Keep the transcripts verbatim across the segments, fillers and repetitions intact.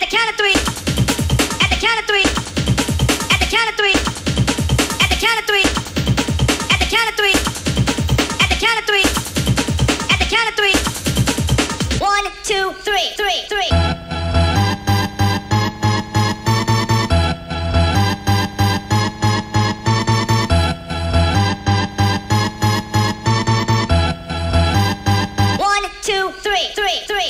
the count of three. At the count of three. At the count of three. At the count of three. At the count of three. At the count of three. At the count of three. One, two, three, three, three. One, two, three, three, three.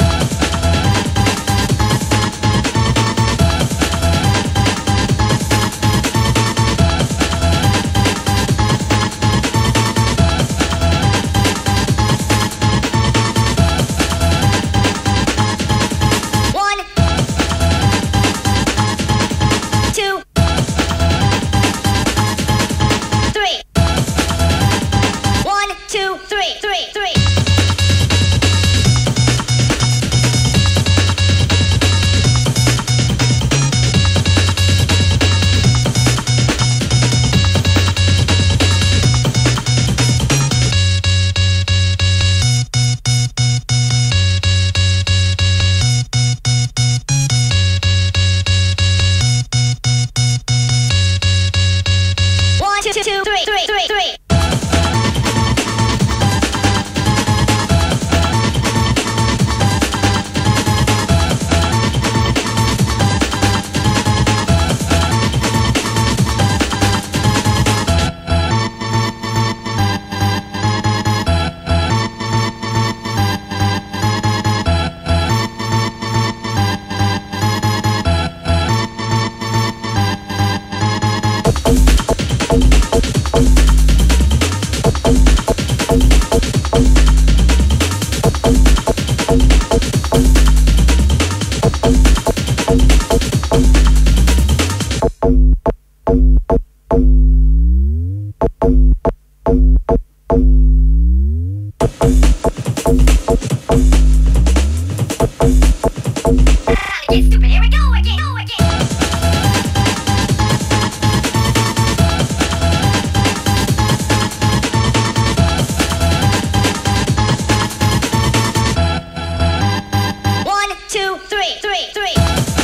One, two, three, three, three.